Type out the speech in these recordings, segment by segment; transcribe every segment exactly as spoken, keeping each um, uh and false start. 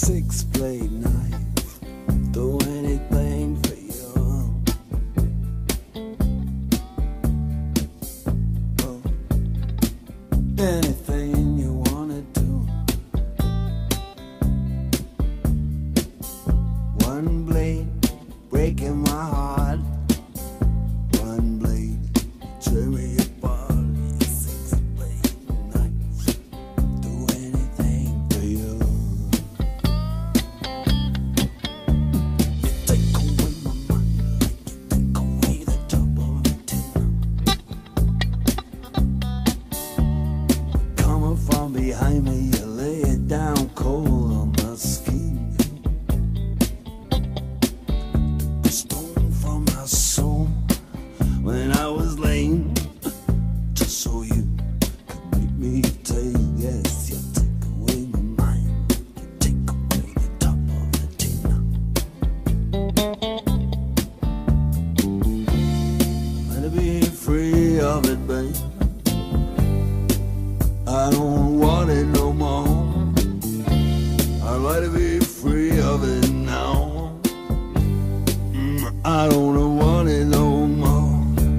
six blade knife, do anything for you. Oh, anything you wanna do. One blade breaking my heart, one blade tear me apart. Six blade knife, do anything for you. You take away my mind like you take away the top of a tin. Coming from behind me, you lay it down cold on my skin. A stone from my soul when I was lame, just so you could make me take. Yes, you take away my mind, you take away the top of the tin. Let it be free of it, babe. I don't want it no more. I'd like to be free of it now. Mm, I don't want it no more.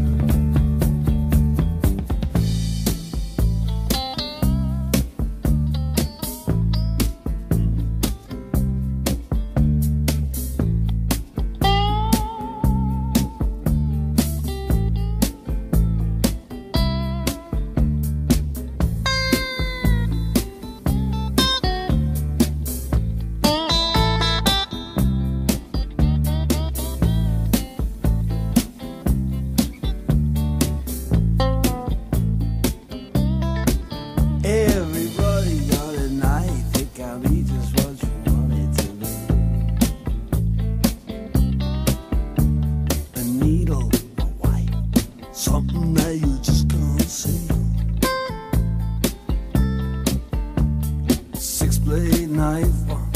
Everybody got a knife, it can be just what you want it to be. A needle, a white, something that you just can't see. Six blade knife.